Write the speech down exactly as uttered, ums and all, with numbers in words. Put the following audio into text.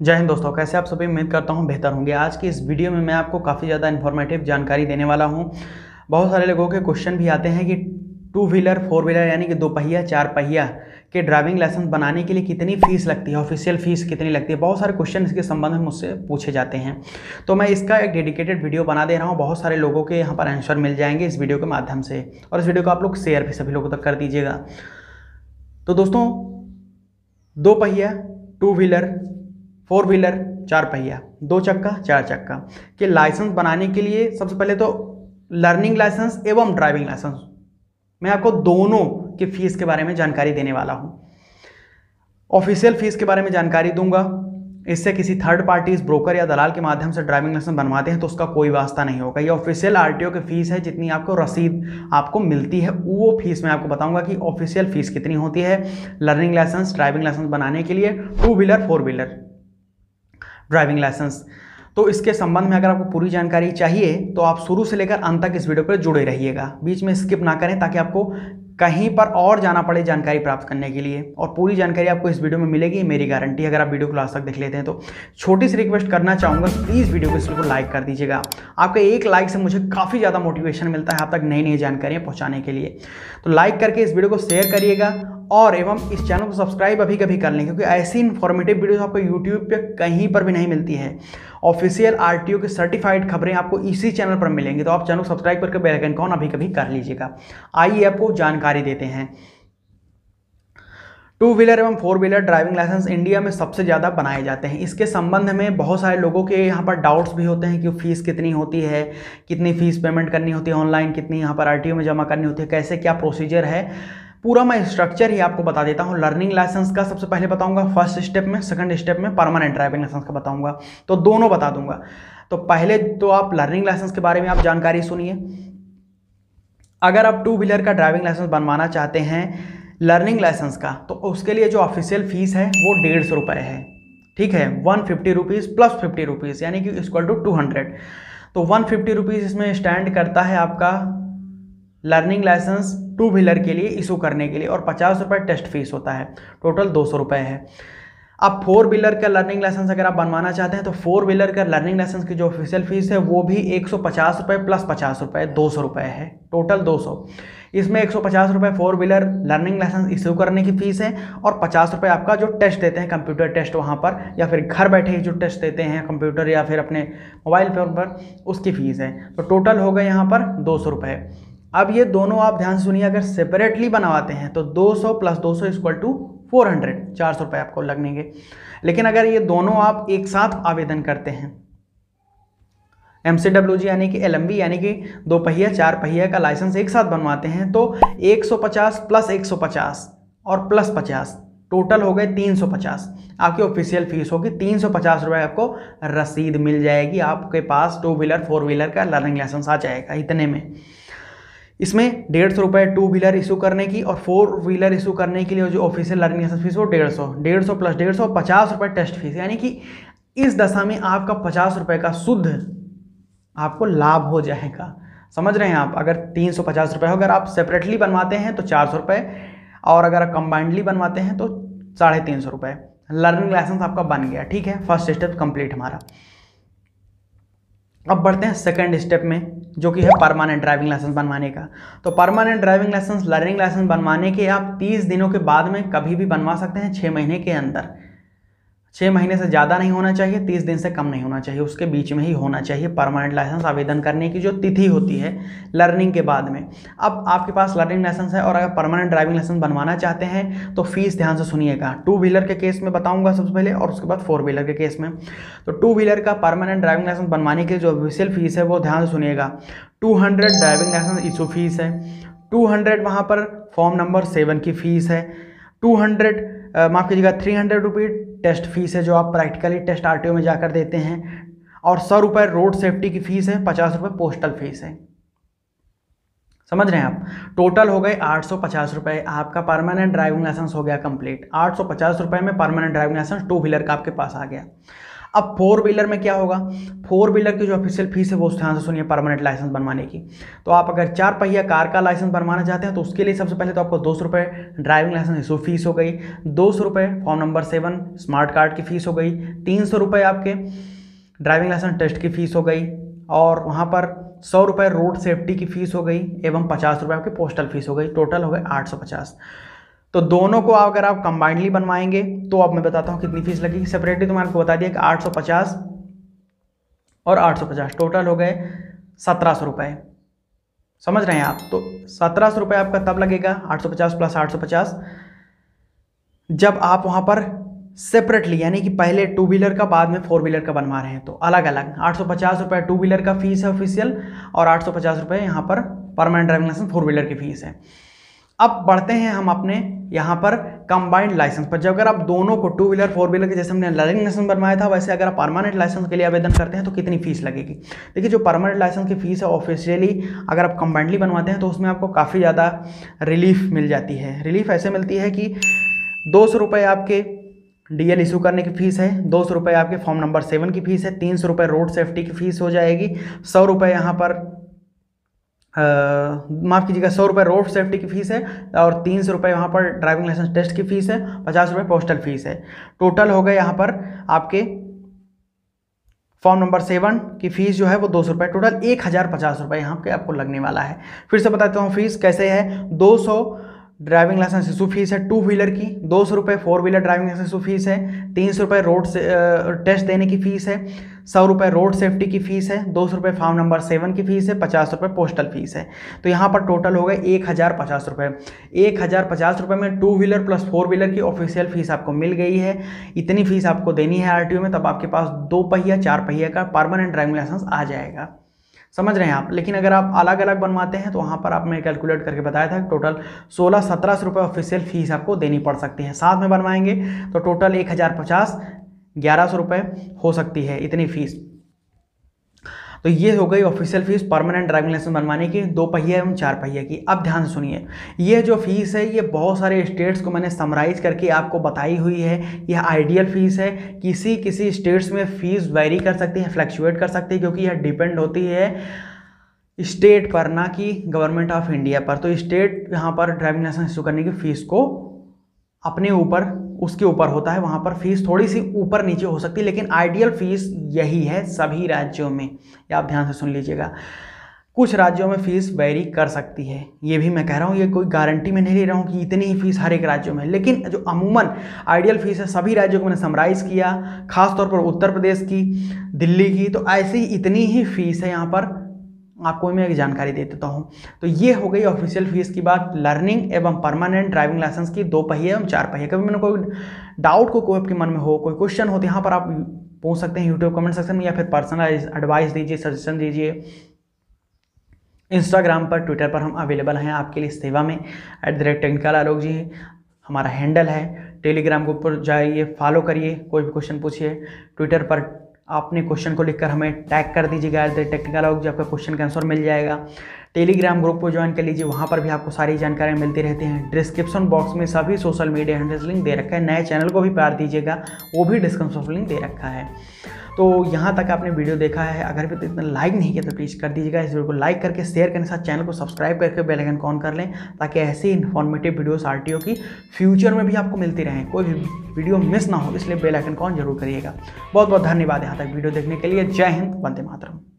जय हिंद दोस्तों, कैसे आप सभी। उम्मीद करता हूं बेहतर होंगे। आज की इस वीडियो में मैं आपको काफ़ी ज़्यादा इन्फॉर्मेटिव जानकारी देने वाला हूं। बहुत सारे लोगों के क्वेश्चन भी आते हैं कि टू व्हीलर फोर व्हीलर यानी कि दो पहिया चार पहिया के ड्राइविंग लाइसेंस बनाने के लिए कितनी फ़ीस लगती है, ऑफिशियल फ़ीस कितनी लगती है। बहुत सारे क्वेश्चन इसके संबंध में मुझसे पूछे जाते हैं, तो मैं इसका एक डेडिकेटेड वीडियो बना दे रहा हूँ। बहुत सारे लोगों के यहाँ पर आंसर मिल जाएंगे इस वीडियो के माध्यम से, और इस वीडियो को आप लोग शेयर भी सभी लोगों तक कर दीजिएगा। तो दोस्तों, दो पहिया टू व्हीलर, फोर व्हीलर, चार पहिया, दो चक्का, चार चक्का के लाइसेंस बनाने के लिए सबसे पहले तो लर्निंग लाइसेंस एवं ड्राइविंग लाइसेंस, मैं आपको दोनों की फीस के बारे में जानकारी देने वाला हूं। ऑफिशियल फीस के बारे में जानकारी दूंगा। इससे किसी थर्ड पार्टी ब्रोकर या दलाल के माध्यम से ड्राइविंग लाइसेंस बनवाते हैं तो उसका कोई वास्ता नहीं होगा। ये ऑफिशियल आरटीओ की फीस है, जितनी आपको रसीद आपको मिलती है वो फीस मैं आपको बताऊंगा कि ऑफिशियल फीस कितनी होती है लर्निंग लाइसेंस ड्राइविंग लाइसेंस बनाने के लिए, two wheeler four wheeler driving licence. तो इसके संबंध में अगर आपको पूरी जानकारी चाहिए तो आप शुरू से लेकर अंत तक इस वीडियो पर जुड़े रहिएगा, बीच में स्किप ना करें, ताकि आपको कहीं पर और जाना पड़े जानकारी प्राप्त करने के लिए। और पूरी जानकारी आपको इस वीडियो में मिलेगी, मेरी गारंटी। अगर आप वीडियो को लास्ट तक देख लेते हैं तो छोटी सी रिक्वेस्ट करना चाहूँगा, प्लीज़ वीडियो को इस वीडियो को लाइक कर दीजिएगा। आपके एक लाइक से मुझे काफ़ी ज़्यादा मोटिवेशन मिलता है आप तक नई नई जानकारियाँ पहुँचाने के लिए। तो लाइक करके इस वीडियो को शेयर करिएगा और एवं इस चैनल को सब्सक्राइब अभी कभी कर लें, क्योंकि ऐसी इन्फॉर्मेटिव वीडियोस आपको यूट्यूब पे कहीं पर भी नहीं मिलती है। ऑफिशियल आरटीओ की सर्टिफाइड खबरें आपको इसी चैनल पर मिलेंगी, तो आप चैनल को सब्सक्राइब करके बेल आइकन कॉन अभी कभी कर लीजिएगा। आइए आपको जानकारी देते हैं। टू व्हीलर एवं four wheeler driving licence India में सबसे ज़्यादा बनाए जाते हैं। इसके संबंध में बहुत सारे लोगों के यहाँ पर डाउट्स भी होते हैं कि फ़ीस कितनी होती है, कितनी फ़ीस पेमेंट करनी होती है ऑनलाइन, कितनी यहाँ पर आरटीओ में जमा करनी होती है, कैसे क्या प्रोसीजर है, पूरा मैं स्ट्रक्चर ही आपको बता देता हूँ। लर्निंग लाइसेंस का सबसे पहले बताऊंगा फर्स्ट स्टेप में, सेकंड स्टेप में परमानेंट ड्राइविंग लाइसेंस का बताऊंगा, तो दोनों बता दूंगा। तो पहले तो आप लर्निंग लाइसेंस के बारे में आप जानकारी सुनिए। अगर आप टू व्हीलर का ड्राइविंग लाइसेंस बनवाना चाहते हैं लर्निंग लाइसेंस का, तो उसके लिए जो ऑफिशियल फीस है वो डेढ़ सौ रुपये है, ठीक है। One fifty rupees plus fifty rupees यानी कि इक्वल टू टू हंड्रेड। तो वन फिफ्टी रुपीज़ इसमें स्टैंड करता है आपका लर्निंग लाइसेंस टू व्हीलर के लिए इशू करने के लिए, और पचास रुपये टेस्ट फीस होता है, टोटल दो सौ रुपये है। अब फोर व्हीलर का लर्निंग लाइसेंस अगर आप बनवाना चाहते हैं तो फोर व्हीलर का लर्निंग लाइसेंस की जो ऑफिशियल फीस है वो भी एक सौ पचास रुपये प्लस पचास रुपये, दो सौ रुपये है, टोटल दो सौ। इसमें एक सौ पचास रुपये four wheeler learning licence issue करने की फ़ीस है, और पचास रुपये आपका जो टेस्ट देते हैं कंप्यूटर टेस्ट वहाँ पर, या फिर घर बैठे ही जो टेस्ट देते हैं कंप्यूटर या फिर अपने मोबाइल फोन पर, उसकी फ़ीस है। तो टोटल हो गए यहाँ पर दो सौ रुपये। अब ये दोनों आप ध्यान से सुनिए, अगर सेपरेटली बनवाते हैं तो दो सौ प्लस दो सौ इक्वल टू फोर हंड्रेड, चार सौ रुपये आपको लगेंगे। लेकिन अगर ये दोनों आप एक साथ आवेदन करते हैं, एम सी डब्ल्यू जी यानी कि एल एम बी यानी कि दो पहिया चार पहिया का लाइसेंस एक साथ बनवाते हैं, तो एक सौ पचास प्लस एक सौ पचास और प्लस पचास, टोटल हो गए तीन सौ पचास। आपकी ऑफिशियल फीस होगी तीन सौ पचास रुपये, आपको रसीद मिल जाएगी, आपके पास टू व्हीलर फोर व्हीलर का लर्निंग लाइसेंस आ जाएगा इतने में। इसमें डेढ़ सौ रुपये टू व्हीलर इशू करने की, और फोर व्हीलर इशू करने के लिए जो ऑफिशियल लर्निंग लाइसेंस फीस वो डेढ़ सौ, डेढ़ सौ प्लस डेढ़ सौ पचास रुपये टेस्ट फीस, यानी कि इस दशा में आपका पचास रुपये का शुद्ध आपको लाभ हो जाएगा। समझ रहे हैं आप। अगर तीन सौ पचास रुपये हो, अगर आप सेपरेटली बनवाते हैं तो चार सौ रुपये, और अगर आप कंबाइंडली बनवाते हैं तो साढ़े तीन सौ रुपये। लर्निंग लाइसेंस आपका बन गया, ठीक है। फर्स्ट स्टेप कंप्लीट हमारा। अब बढ़ते हैं सेकंड स्टेप में, जो कि है परमानेंट ड्राइविंग लाइसेंस बनवाने का। तो permanent driving licence learning licence बनवाने के आप तीस दिनों के बाद में कभी भी बनवा सकते हैं, छः महीने के अंदर। छः महीने से ज़्यादा नहीं होना चाहिए, तीस दिन से कम नहीं होना चाहिए, उसके बीच में ही होना चाहिए परमानेंट लाइसेंस आवेदन करने की जो तिथि होती है लर्निंग के बाद में। अब आपके पास लर्निंग लाइसेंस है और अगर परमानेंट ड्राइविंग लाइसेंस बनवाना चाहते हैं तो फीस ध्यान से सुनिएगा। टू व्हीलर के केस में बताऊंगा सबसे पहले, और उसके बाद फोर व्हीलर के केस में। तो टू व्हीलर का परमानेंट ड्राइविंग लाइसेंस बनवाने की जो ऑफिशियल फीस है वो ध्यान से सुनिएगा। Two hundred driving licence issue fees है, टू हंड्रेड वहाँ पर फॉर्म नंबर सेवन की फ़ीस है, टू हंड्रेड माफ़ कीजिएगा three hundred rupees test fees है जो आप प्रैक्टिकली टेस्ट आरटीओ में जाकर देते हैं, और सौ रुपये रोड सेफ्टी की फ़ीस है, पचास रुपये पोस्टल फीस है। समझ रहे हैं आप। टोटल हो गए आठ सौ पचास रुपये, आपका परमानेंट ड्राइविंग लाइसेंस हो गया कंप्लीट। आठ सौ पचास रुपये में permanent driving licence two wheeler का आपके पास आ गया। अब फोर व्हीलर में क्या होगा, फोर व्हीलर की जो ऑफिशियल फीस है वो ध्यान से सुनिए, परमानेंट लाइसेंस बनवाने की। तो आप अगर चार पहिया कार का लाइसेंस बनवाना चाहते हैं तो उसके लिए सबसे पहले तो आपको दो सौ रुपये ड्राइविंग लाइसेंस इशू फीस हो गई, दो सौ रुपये form number seven smart card की फ़ीस हो गई, तीन सौ रुपये आपके ड्राइविंग लाइसेंस टेस्ट की फ़ीस हो गई, और वहाँ पर सौ रुपये रोड सेफ्टी की फ़ीस हो गई, एवं पचास रुपये आपकी पोस्टल फीस हो गई। टोटल हो गए आठ सौ पचास। तो दोनों को अगर आप कंबाइंडली बनवाएंगे तो अब मैं बताता हूँ कितनी फीस लगेगी। सेपरेटली तो मैंने आपको बता दिया कि आठ सौ पचास और आठ सौ पचास टोटल हो गए सत्रह सौ रुपये। समझ रहे हैं आप? तो सत्रह सौ रुपये आपका तब लगेगा, आठ सौ पचास प्लस आठ सौ पचास, जब आप वहाँ पर सेपरेटली, यानी कि पहले टू व्हीलर का बाद में फोर व्हीलर का बनवा रहे हैं तो अलग अलग आठ सौ पचास रुपये टू व्हीलर का फीस है ऑफिशियल, और आठ सौ पचास रुपये यहाँ पर permanent driving licence four wheeler की फीस है। अब बढ़ते हैं हम अपने यहाँ पर कंबाइंड लाइसेंस पर। जब अगर आप दोनों को टू व्हीलर फोर व्हीलर के जैसे हमने लर्निंग लाइसेंस बनवाया था, वैसे अगर आप परमानेंट लाइसेंस के लिए आवेदन करते हैं तो कितनी फीस लगेगी। देखिए, जो परमानेंट लाइसेंस की फीस है ऑफिशियली अगर आप कंबाइंडली बनवाते हैं तो उसमें आपको काफ़ी ज़्यादा रिलीफ मिल जाती है। रिलीफ ऐसे मिलती है कि दो सौ रुपये आपके डीएल इशू करने की फ़ीस है, दो सौ रुपये आपके फॉर्म नंबर सेवन की फ़ीस है, तीन सौ रुपये रोड सेफ्टी की फ़ीस हो जाएगी, सौ रुपये यहाँ पर माफ़ कीजिएगा सौ रुपये रोड सेफ्टी की फ़ीस है, और तीन सौ रुपये वहाँ पर ड्राइविंग लाइसेंस टेस्ट की फ़ीस है, पचास रुपये पोस्टल फीस है। टोटल हो गए यहाँ पर आपके फॉर्म नंबर सेवन की फ़ीस जो है वो दो सौ रुपये, टोटल एक हज़ार पचास रुपये यहाँ पे आपको लगने वाला है। फिर से बताता हूँ फीस कैसे है। दो सौ ड्राइविंग लाइसेंस इशू फीस है टू व्हीलर की, दो सौ रुपये four wheeler driving licence issue fees है, तीन सौ रुपये रोड से टेस्ट देने की फ़ीस है, सौ रुपये रोड सेफ्टी की फ़ीस है, दो सौ रुपये फॉर्म नंबर सेवन की फ़ीस है, पचास रुपये पोस्टल फीस है। तो यहाँ पर टोटल हो गए एक हज़ार पचास रुपये। एक हज़ार पचास रुपये में two wheeler plus four wheeler की ऑफिशियल फ़ीस आपको मिल गई है। इतनी फ़ीस आपको देनी है आरटीओ में, तब आपके पास दो पहिया चार पहिया का परमानेंट ड्राइविंग लाइसेंस आ जाएगा। समझ रहे हैं आप? लेकिन अगर आप अलग अलग बनवाते हैं तो वहाँ पर आपने कैलकुलेट करके बताया था कि टोटल सोलह सत्रह सौ रुपये ऑफिशियल फीस आपको देनी पड़ सकती है। साथ में बनवाएंगे तो टोटल एक हज़ार पचास ग्यारह सौ रुपये हो सकती है इतनी फ़ीस। तो ये हो गई official fees permanent driving licence बनवाने की, दो पहिया एवं चार पहिया की। अब ध्यान से सुनिए, ये जो फीस है ये बहुत सारे स्टेट्स को मैंने समराइज करके आपको बताई हुई है। यह आइडियल फीस है। किसी किसी स्टेट्स में फ़ीस वेरी कर सकती है, फ्लैक्चुएट कर सकती है, क्योंकि यह डिपेंड होती है स्टेट पर, ना कि गवर्नमेंट ऑफ इंडिया पर। तो स्टेट यहाँ पर ड्राइविंग लाइसेंस इशू करने की फ़ीस को अपने ऊपर उसके ऊपर होता है, वहाँ पर फीस थोड़ी सी ऊपर नीचे हो सकती है, लेकिन आइडियल फीस यही है सभी राज्यों में। ये आप ध्यान से सुन लीजिएगा। कुछ राज्यों में फ़ीस वेरी कर सकती है, ये भी मैं कह रहा हूँ, ये कोई गारंटी में नहीं ले रहा हूँ कि इतनी ही फीस हर एक राज्यों में, लेकिन जो अमूमन आइडियल फीस है सभी राज्यों को मैंने समराइज़ किया, खासतौर पर उत्तर प्रदेश की, दिल्ली की, तो ऐसी इतनी ही फीस है यहाँ पर आपको मैं एक जानकारी दे देता हूँ। तो ये हो गई ऑफिशियल फीस की बात लर्निंग एवं परमानेंट ड्राइविंग लाइसेंस की, दो पहिए एवं चार पहिए। कभी मैंने कोई डाउट को कोई आपके मन में हो, कोई क्वेश्चन हो, तो यहाँ पर आप पूछ सकते हैं यूट्यूब कमेंट सेक्शन में, या फिर पर्सनल एडवाइस दीजिए, सजेशन दीजिए। इंस्टाग्राम पर, ट्विटर पर हम अवेलेबल हैं आपके लिए सेवा में, at the rate technical Alok ji हमारा हैंडल है। टेलीग्राम ग्रुप पर जाइए, फॉलो करिए, कोई भी क्वेश्चन पूछिए। ट्विटर पर आपने क्वेश्चन को लिखकर हमें टैग कर दीजिएगा, at the technical Alok ji, आपका क्वेश्चन का आंसर मिल जाएगा। टेलीग्राम ग्रुप को ज्वाइन कर लीजिए, वहाँ पर भी आपको सारी जानकारियाँ मिलती रहती हैं। डिस्क्रिप्शन बॉक्स में सभी सोशल मीडिया हैंडल्स लिंक दे रखा है। नए चैनल को भी प्यार दीजिएगा, वो भी डिस्क्रिप्शन लिंक दे रखा है। तो यहाँ तक आपने वीडियो देखा है, अगर भी तो इतना लाइक नहीं किया तो प्लीज़ कर दीजिएगा। इस वीडियो को लाइक करके शेयर करने के साथ चैनल को सब्सक्राइब करके बेल आइकन ऑन कर लें, ताकि ऐसी इन्फॉर्मेटिव वीडियोस आरटीओ की फ्यूचर में भी आपको मिलती रहें, कोई भी वीडियो मिस ना हो, इसलिए बेल आइकन ऑन जरूर करिएगा। बहुत बहुत धन्यवाद यहाँ तक वीडियो देखने के लिए। जय हिंद, वंदे मातरम।